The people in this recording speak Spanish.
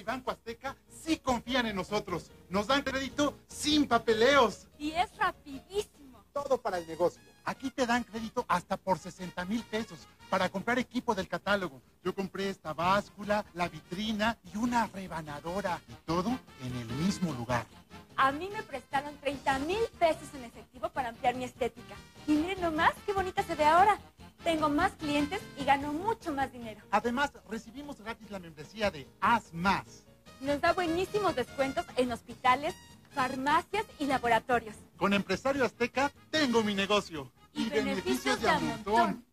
Banco Azteca sí confían en nosotros. Nos dan crédito sin papeleos. Y es rapidísimo. Todo para el negocio. Aquí te dan crédito hasta por 60,000 pesos para comprar equipo del catálogo. Yo compré esta báscula, la vitrina y una rebanadora. Y todo en el mismo lugar. A mí me prestaron 30,000 pesos en efectivo para ampliar mi estética. Y miren nomás qué bonita se ve ahora. Tengo más clientes y gano mucho más dinero. Además, recibimos gratis la membresía de Haz Más. Nos da buenísimos descuentos en hospitales, farmacias y laboratorios. Con Empresario Azteca tengo mi negocio. Y beneficios de a montón.